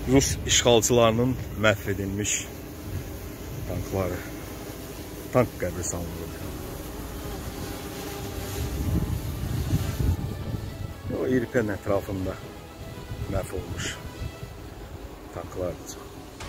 Rus işğalçılarının məhv edilmiş tankları, tank qəbristanlığı. O İrpen ətrafında məhv olmuş tanklardır.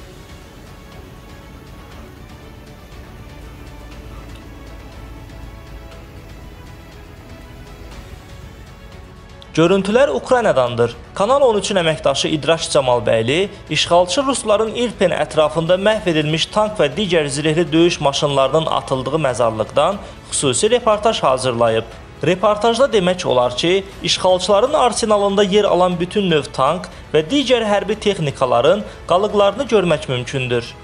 Görüntülər Ukraynadandır. Kanal 13-ün əməkdaşı İdraç Camalbəyli, işğalçı Rusların İrpen ətrafında məhv edilmiş tank və digər zirehli döyüş maşınlarının atıldığı məzarlıqdan xüsusi reportaj hazırlayıb. Reportajda demək olar ki, işğalçıların arsenalında yer alan bütün növ tank və digər hərbi texnikaların qalıqlarını görmək mümkündür.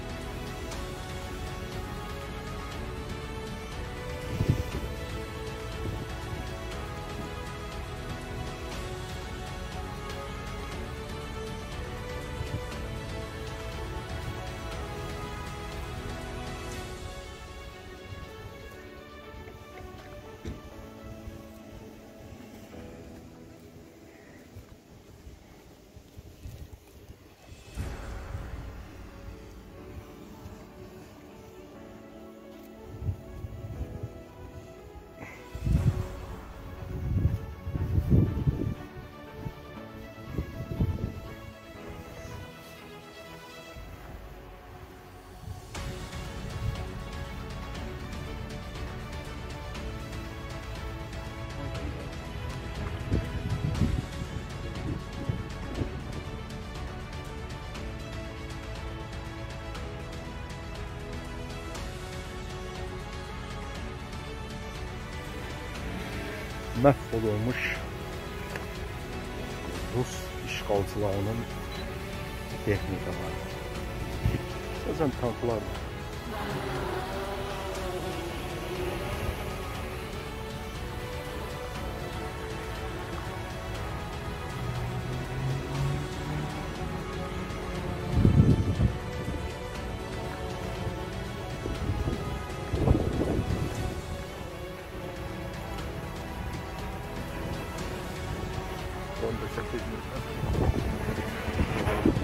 Mahvolmuş Rus işğalçılarının texnikaları. Sözən tanklar. Onda 8 metre.